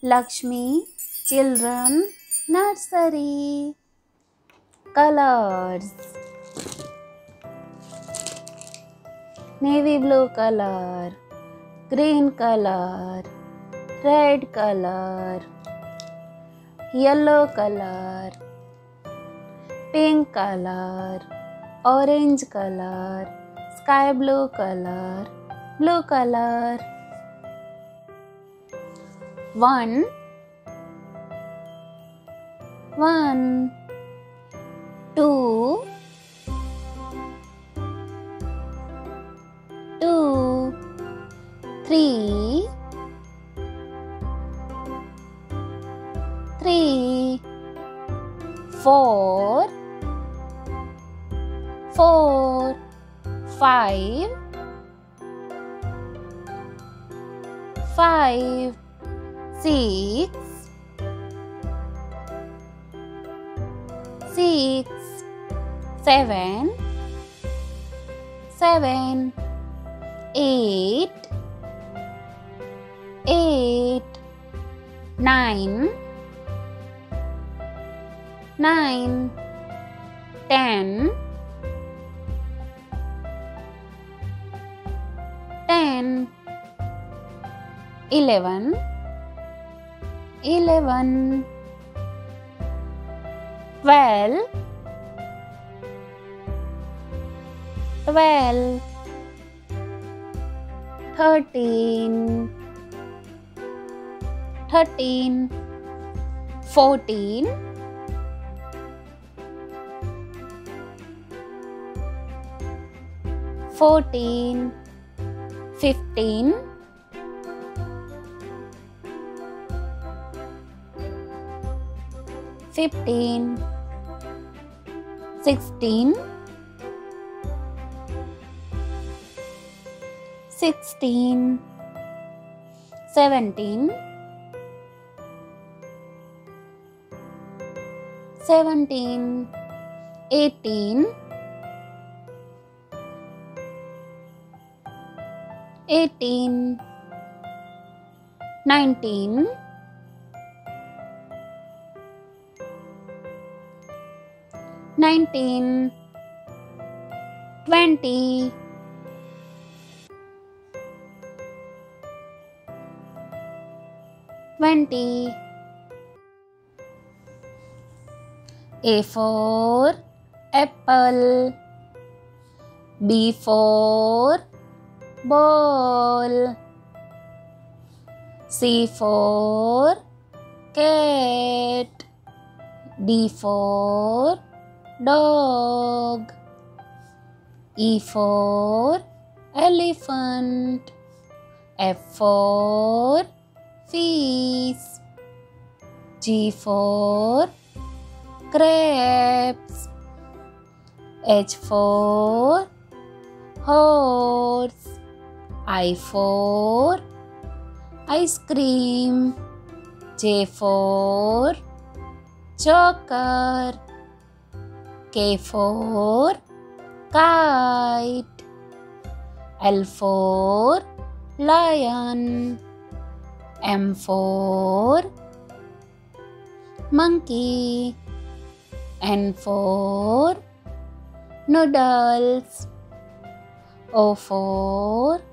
Lakshmi Children Nursery. Colors: navy blue color, green color, red color, yellow color, pink color, orange color, sky blue color, blue color. 1 1 2 2 3 3 4 4 5 5 6 6 7 7 8 8 9 9 10 10 11 11 12 12 13 13 14 14 15 15 16 16 17 17 18 18 19 19 20 20 A for apple, B for ball, C for cat, D for dog, E for elephant, F for fish, G for grapes, H for horse, I for ice cream, J for joker, K for kite, L for lion, M for monkey, N for noodles, O for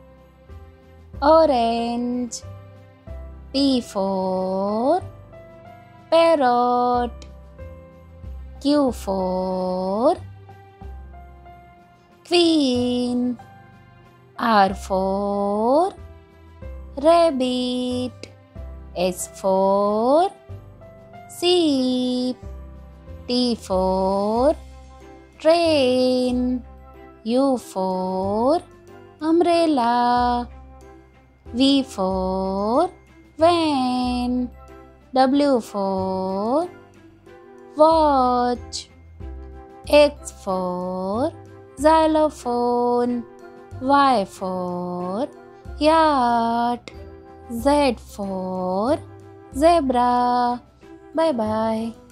orange, P for parrot, Q for queen, R for rabbit, S for sheep, T for train, U for umbrella, V for van, W for watch, X for xylophone, Y for yacht, Z for zebra. Bye bye.